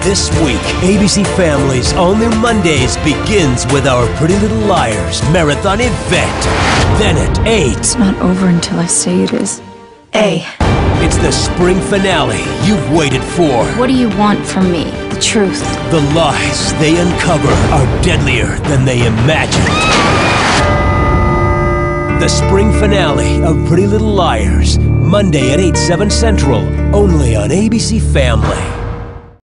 This week, ABC Family's all new Mondays begins with our Pretty Little Liars marathon event. Then at 8, It's not over until I say it is. it's the spring finale you've waited for. What do you want from me? The truth. The lies they uncover are deadlier than they imagined. The spring finale of Pretty Little Liars, Monday at 8/7 Central, only on ABC Family.